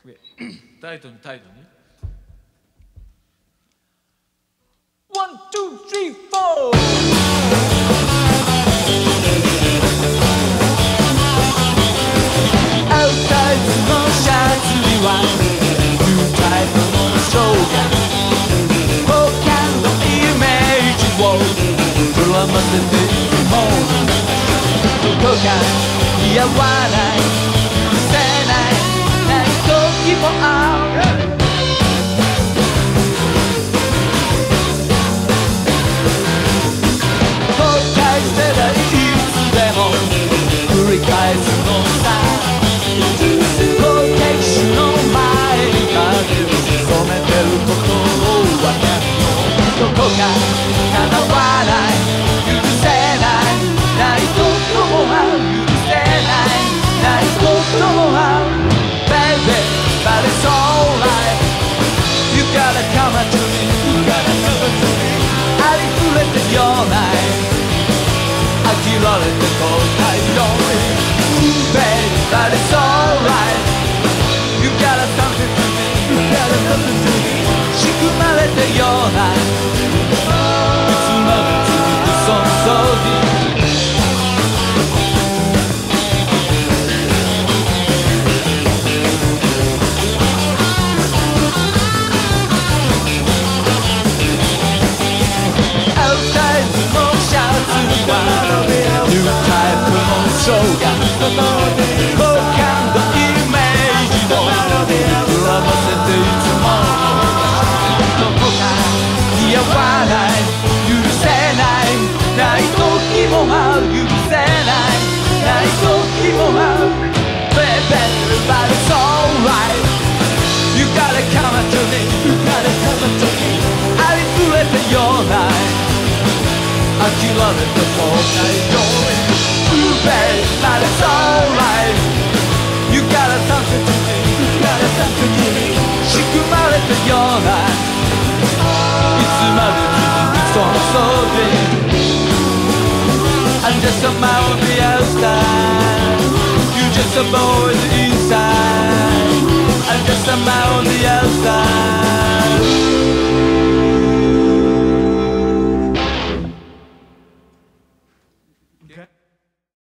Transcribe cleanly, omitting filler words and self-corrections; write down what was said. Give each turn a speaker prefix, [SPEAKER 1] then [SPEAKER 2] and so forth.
[SPEAKER 1] タイトにワン、ツー、スリー、フォー。アウトサイズのシャツにはニュータイプのショーが他のイメージを膨らませているものどこか似合わない許せない時もある後悔世代いつでも繰り返すのさ後継種の前に影を潜めてることを分かるどこか叶わない許せないこともある許せないこともあるBut it's alright. You gotta come up to me. You gotta come up to me. ありふれてよない飽きられて後悔よBaby, but it's alright. You gotta come up to me. You gotta come up to me. 仕組まれてよないいつまで続くその掃除ニュータイプのショーが好感度イメージを膨らませていつもどこか似合わない許せない時もある許せない時もある Baby, but it's alright. You gotta come up to me. You gotta come up to me. ありふれてよない飽きられた後悔よ Baby, but it's alright. You gotta something to me. You gotta something to me. 仕組まれたようないつまで続くその掃除 I'm just a man on the outside. You just a boy in the